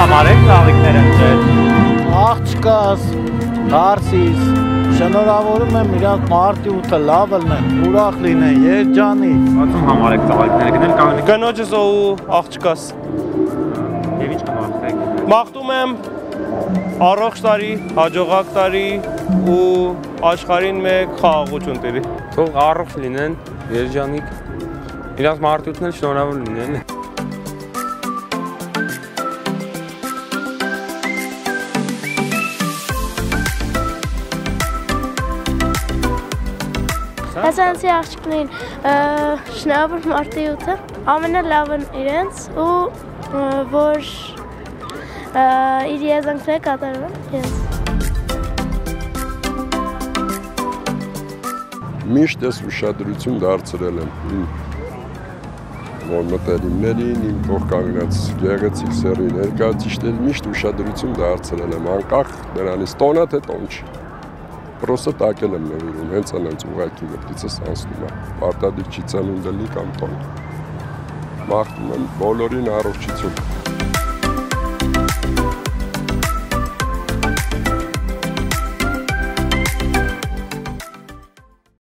համարեք ծաղիկները ընտրել։ Աղջկաս, Թարսիս, շնորհավորում եմ իրանք մարտի 8-ը լավ լինեն, ուրախ լինեն, երջանի։ Ո՞նց համարեք ծաղիկները գնել կանգնեք։ Կնոջս ու աղջկաս։ Եվ ինչ կմաղթեք։ Մաղթում եմ առողջ տարի, հաջողակ տարի ու աշխարհին մեկ խաղաղություն տիրի։ Թող առողջ լինեն, երջանիկ, իրանց մարտուտն էլ շնորհավոր լինեն։ Հեսանցի աղջիկներին շնորհավոր մարտի 8-ը, ամենալավն իրենց ու որ իր եզանքները կատարում իրենց։ Միշտ ես ուշադրություն դարձրել եմ իմ մտերիմներին, իմ կողքանած գեղեցիկ սեռի ներկայացուցիչներին միշտ ուշադրություն դարձրել եմ, անկախ նրանից տոնա թե տոն չի։ Պրոսը տակել եմ նվիրում, հենց անենց ուղղակի մտքիցս անցնում է, պարտադիր չի ծնունդելի կամ տոն։ Մաղթում եմ բոլորին առողջություն։